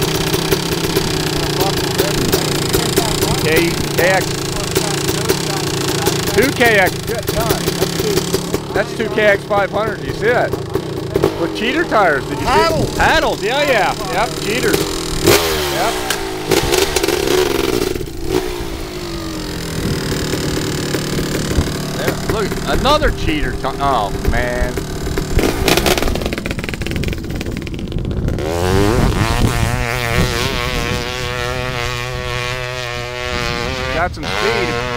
KX. 2KX. That's 2KX500. Do you see that? With cheater tires. Did you see? Paddles. Yeah. Yep. Cheaters. Yep. There, look, another cheater. Oh man. Got some speed.